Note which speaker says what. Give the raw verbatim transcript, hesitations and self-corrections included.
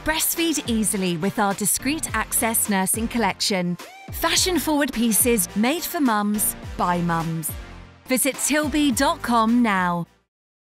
Speaker 1: Breastfeed easily with our discreet access nursing collection. Fashion-forward pieces made for mums by mums. Visit tilbea dot com now.